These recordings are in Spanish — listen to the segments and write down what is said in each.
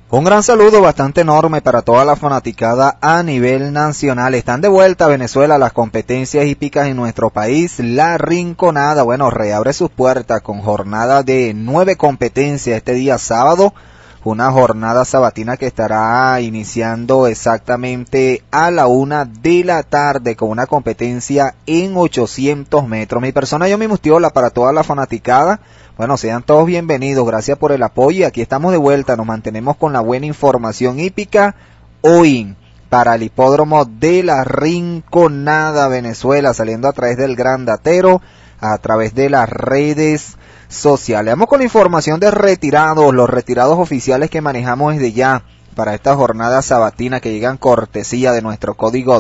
Un gran saludo bastante enorme para toda la fanaticada a nivel nacional. Están de vuelta a Venezuela las competencias hípicas en nuestro país. La Rinconada, bueno, reabre sus puertas con jornada de 9 competencias este día sábado. Una jornada sabatina que estará iniciando exactamente a la 1 de la tarde con una competencia en 800 metros. Mi persona, yo mi mustiola para toda la fanaticada. Bueno, sean todos bienvenidos, gracias por el apoyo y aquí estamos de vuelta, nos mantenemos con la buena información hípica hoy para el hipódromo de la Rinconada, Venezuela, saliendo a través del Gran Datero, a través de las redes sociales. Vamos con la información de retirados, los retirados oficiales que manejamos desde ya para esta jornada sabatina que llegan cortesía de nuestro código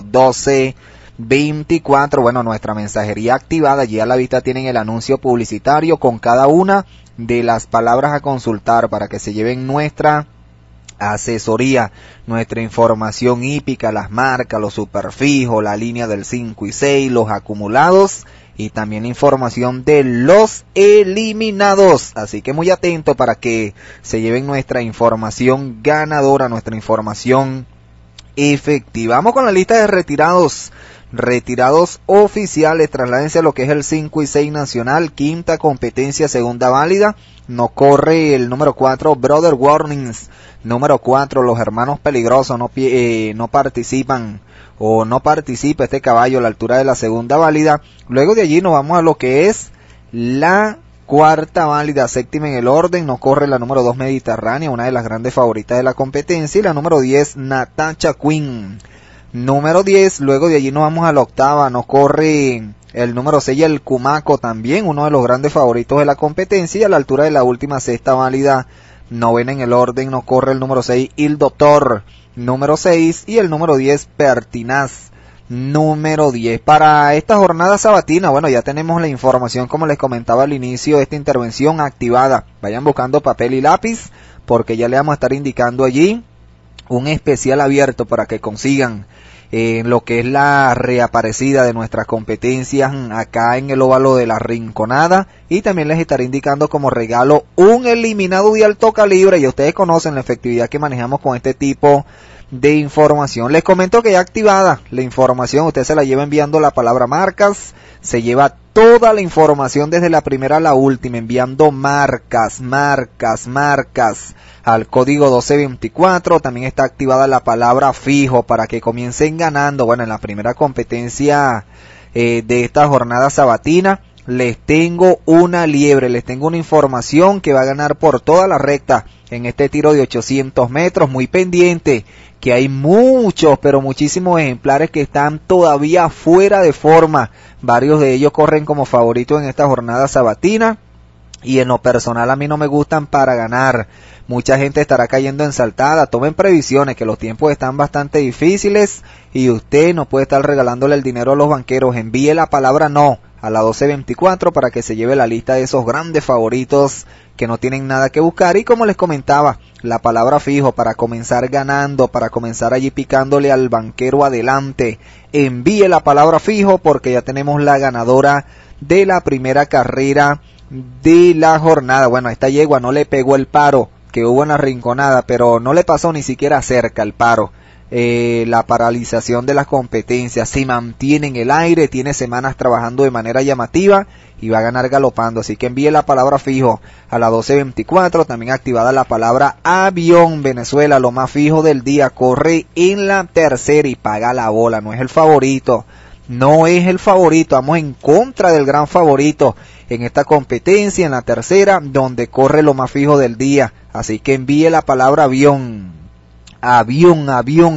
1224, bueno, nuestra mensajería activada, ya a la vista tienen el anuncio publicitario con cada una de las palabras a consultar para que se lleven nuestra asesoría, nuestra información hípica, las marcas, los superfijos, la línea del 5 y 6, los acumulados y también la información de los eliminados. Así que muy atento para que se lleven nuestra información ganadora, nuestra información efectiva. Vamos con la lista de retirados. Retirados oficiales, trasládense a lo que es el 5 y 6 nacional, quinta competencia, segunda válida. No corre el número 4, Brother Warnings. Número 4, los hermanos peligrosos, no participan o no participa este caballo a la altura de la segunda válida. Luego de allí nos vamos a lo que es la cuarta válida, séptima en el orden, no corre la número 2 Mediterránea, una de las grandes favoritas de la competencia, y la número 10 Natasha Queen. Número 10, luego de allí nos vamos a la octava, no corre el número 6 el Cumaco también, uno de los grandes favoritos de la competencia, y a la altura de la última sexta válida, novena en el orden, no corre el número 6 Il Doctor, número 6 y el número 10 Pertinaz, número 10. Para esta jornada sabatina, bueno, ya tenemos la información como les comentaba al inicio de esta intervención activada, vayan buscando papel y lápiz porque ya le vamos a estar indicando allí un especial abierto para que consigan lo que es la reaparecida de nuestras competencias acá en el óvalo de la Rinconada, y también les estaré indicando como regalo un eliminado de alto calibre. Y ustedes conocen la efectividad que manejamos con este tipo de información. Les comento que ya activada la información, usted se la lleva enviando la palabra marcas, se lleva toda la información desde la primera a la última, enviando marcas al código 1224. También está activada la palabra fijo para que comiencen ganando. Bueno, en la primera competencia de esta jornada sabatina les tengo una liebre, les tengo una información que va a ganar por toda la recta en este tiro de 800 metros. Muy pendiente que hay muchos, pero muchísimos ejemplares que están todavía fuera de forma. Varios de ellos corren como favoritos en esta jornada sabatina y en lo personal a mí no me gustan para ganar. Mucha gente estará cayendo en saltada. Tomen previsiones que los tiempos están bastante difíciles y usted no puede estar regalándole el dinero a los banqueros. Envíe la palabra no a la 1224 para que se lleve la lista de esos grandes favoritos que no tienen nada que buscar. Y como les comentaba, la palabra fijo para comenzar ganando, para comenzar allí picándole al banquero adelante. Envíe la palabra fijo porque ya tenemos la ganadora de la primera carrera de la jornada. Bueno, a esta yegua no le pegó el paro que hubo en la Rinconada, pero no le pasó ni siquiera cerca el paro. La paralización de las competencias se mantiene en el aire, tiene semanas trabajando de manera llamativa y va a ganar galopando. Así que envíe la palabra fijo a la 1224, también activada la palabra avión. Venezuela, lo más fijo del día, corre en la tercera y paga la bola, no es el favorito. No es el favorito, vamos en contra del gran favorito en esta competencia, en la tercera, donde corre lo más fijo del día. Así que envíe la palabra avión. Avión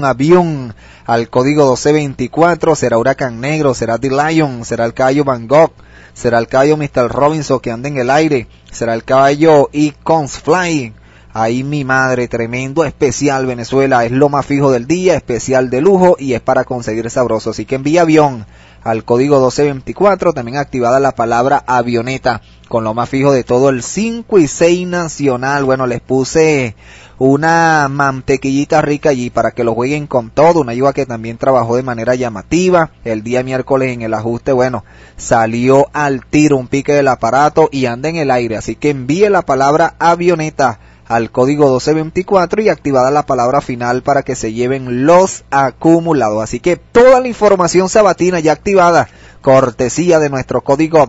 al código 1224, será Huracán Negro, será The Lion, será el caballo Van Gogh, será el caballo Mr. Robinson que anda en el aire, será el caballo Icons Fly. Ahí mi madre, tremendo especial Venezuela, es lo más fijo del día, especial de lujo y es para conseguir sabroso. Así que envía avión al código 1224, también activada la palabra avioneta con lo más fijo de todo el 5 y 6 nacional. Bueno, les puse una mantequillita rica allí para que lo jueguen con todo, una yegua que también trabajó de manera llamativa, el día miércoles en el ajuste, bueno, salió al tiro, un pique del aparato y anda en el aire. Así que envíe la palabra avioneta al código 1224 y activada la palabra final para que se lleven los acumulados. Así que toda la información sabatina ya activada, cortesía de nuestro código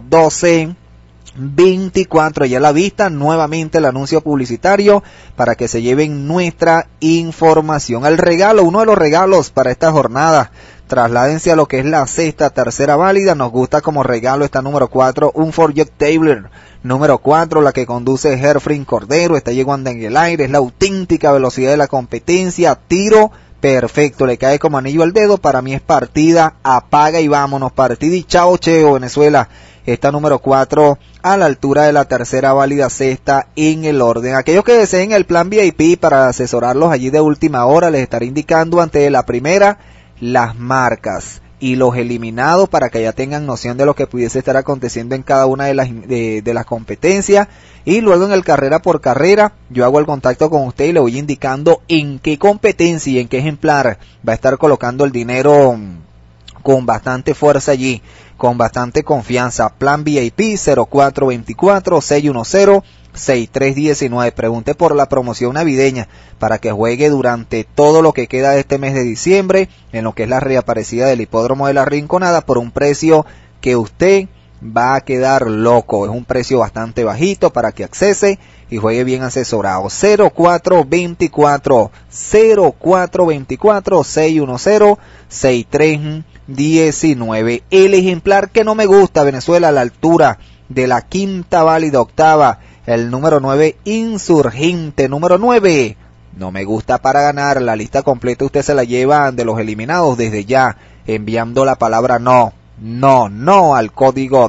1224. Ya a la vista nuevamente el anuncio publicitario para que se lleven nuestra información. El regalo, uno de los regalos para esta jornada, trasládense a lo que es la sexta tercera válida. Nos gusta como regalo esta número 4, un Ford Jet Tabler número 4, la que conduce Herfrin Cordero. Está llegando en el aire, es la auténtica velocidad de la competencia, tiro perfecto, le cae como anillo al dedo. Para mí es partida, apaga y vámonos, partida y chao cheo Venezuela. Esta número 4 a la altura de la tercera válida, sexta en el orden. Aquellos que deseen el plan VIP para asesorarlos allí de última hora, les estaré indicando antes de la primera las marcas y los eliminados para que ya tengan noción de lo que pudiese estar aconteciendo en cada una de las competencias. Y luego en el carrera por carrera yo hago el contacto con usted y le voy indicando en qué competencia y en qué ejemplar va a estar colocando el dinero con bastante fuerza allí, con bastante confianza. Plan VIP 0424-610-6319. Pregunte por la promoción navideña para que juegue durante todo lo que queda de este mes de diciembre en lo que es la reaparecida del hipódromo de la Rinconada por un precio que usted va a quedar loco. Es un precio bastante bajito para que accese y juegue bien asesorado. 0424-610-6319. El ejemplar que no me gusta, Venezuela, a la altura de la quinta válida octava, el número 9, Insurgente, número 9. No me gusta para ganar. La lista completa usted se la lleva de los eliminados desde ya, enviando la palabra no al código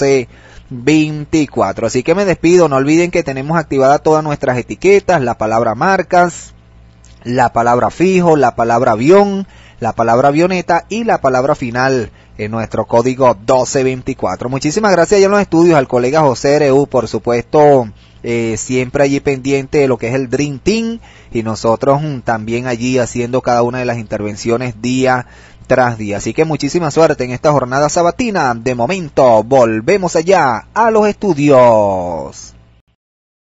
1224. Así que me despido. No olviden que tenemos activadas todas nuestras etiquetas, la palabra marcas, la palabra fijo, la palabra avión, la palabra avioneta y la palabra final en nuestro código 1224. Muchísimas gracias ya en los estudios al colega José Ereu, por supuesto, siempre allí pendiente de lo que es el Dream Team, y nosotros también allí haciendo cada una de las intervenciones día tras día. Así que muchísima suerte en esta jornada sabatina. De momento volvemos allá a los estudios.